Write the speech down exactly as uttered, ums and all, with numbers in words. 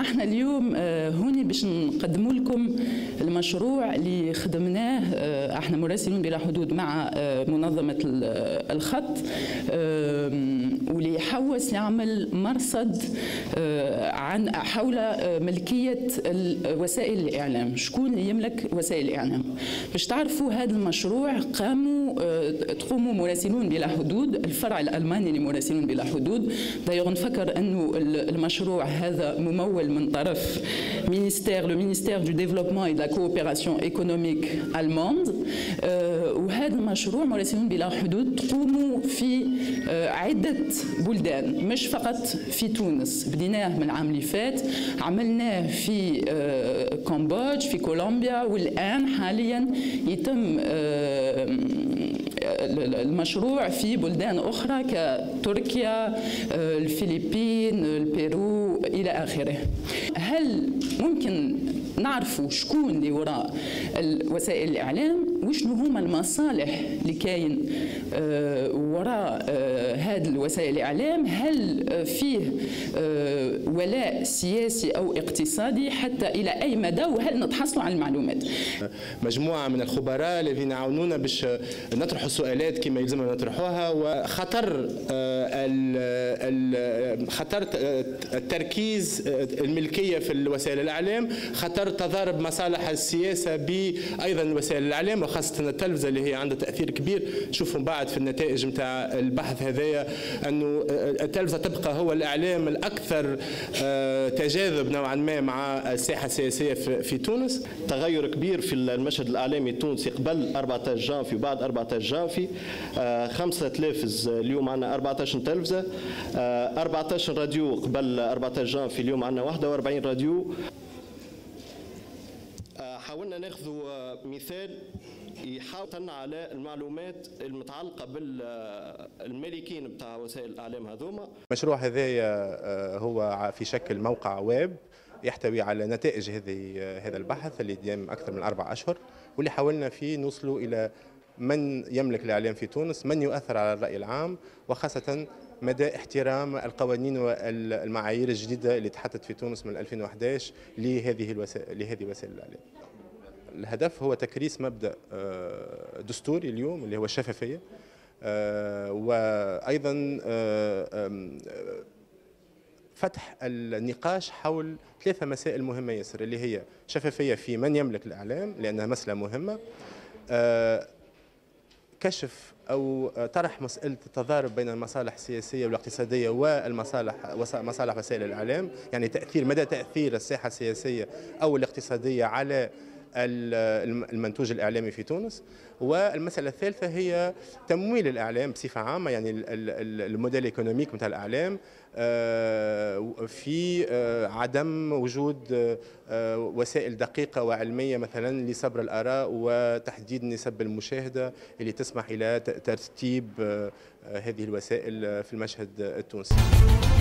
احنا اليوم هوني باش نقدموا لكم المشروع اللي خدمناه احنا مراسلون بلا حدود مع منظمة الخط، واللي يحوس يعمل مرصد عن حول ملكية وسائل الإعلام، شكون اللي يملك وسائل الإعلام. باش تعرفوا هذا المشروع قاموا تقوموا مراسلون بلا حدود، الفرع الألماني لمراسلون بلا حدود. دايوغ نفكر أنه المشروع هذا ممول من طرف مينيستير لو مينيستير دو ديفلوبمون اي دو لا كوبيراسيون ايكونوميك الماند. وهذا المشروع مراسلون بلا حدود تقوموا في عدة بلدان، مش فقط في تونس. بديناه من العام اللي فات، عملناه في كمبودج، في كولومبيا، والآن حاليا يتم المشروع في بلدان أخرى كتركيا، الفلبين، البيرو إلى آخره. هل ممكن نعرفوا شكون اللي وراء وسائل الإعلام وشنو هما المصالح اللي كاين وراء هذه وسائل الإعلام؟ هل فيه ولاء سياسي أو اقتصادي حتى إلى أي مدى؟ وهل نتحصلوا على المعلومات؟ مجموعة من الخبراء الذين يعاونونا باش نطرحوا السؤالات كما يلزمنا نطرحوها، وخطر خطر التركيز الملكية في وسائل الإعلام، خطر تضارب مصالح السياسة بأيضا وسائل الإعلام وخاصة التلفزة اللي هي عندها تأثير كبير. شوفوا بعد في النتائج نتاع البحث هذايا أنه التلفزة تبقى هو الإعلام الأكثر تجاذب نوعا ما مع الساحة السياسية في تونس. تغير كبير في المشهد الإعلامي التونسي قبل أربعة عشر جانفي وبعد أربعة عشر جانفي. خمسة تلفز اليوم عندنا أربعة عشر تلفزة، أربعة عشر راديو قبل أربعة عشر جانفي اليوم عندنا واحد وأربعين راديو. حاولنا ناخذ مثال يحاول على المعلومات المتعلقه بالمالكين بتاع وسائل الاعلام هذوما. المشروع هذايا هو في شكل موقع ويب يحتوي على نتائج هذه هذا البحث اللي دام اكثر من اربع اشهر، واللي حاولنا فيه نوصلوا الى من يملك الاعلام في تونس، من يؤثر على الراي العام، وخاصه مدى احترام القوانين والمعايير الجديده اللي تحدثت في تونس من ألفين وأحد عشر لهذه الوسائل لهذه وسائل الاعلام. الهدف هو تكريس مبدأ دستوري اليوم اللي هو الشفافية، وأيضا فتح النقاش حول ثلاثة مسائل مهمة ياسر، اللي هي شفافية في من يملك الإعلام لأنها مسألة مهمة، كشف أو طرح مسألة التضارب بين المصالح السياسية والاقتصادية والمصالح مصالح وسائل الإعلام، يعني تأثير مدى تأثير الساحة السياسية أو الاقتصادية على المنتوج الإعلامي في تونس. والمسألة الثالثة هي تمويل الإعلام بصفة عامة، يعني الموديل الايكونوميك نتاع الإعلام في عدم وجود وسائل دقيقة وعلمية مثلا لصبر الآراء وتحديد نسب المشاهدة اللي تسمح إلى ترتيب هذه الوسائل في المشهد التونسي.